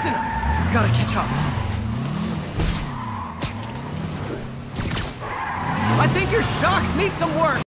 losing him! Gotta catch up. I think your shocks need some work.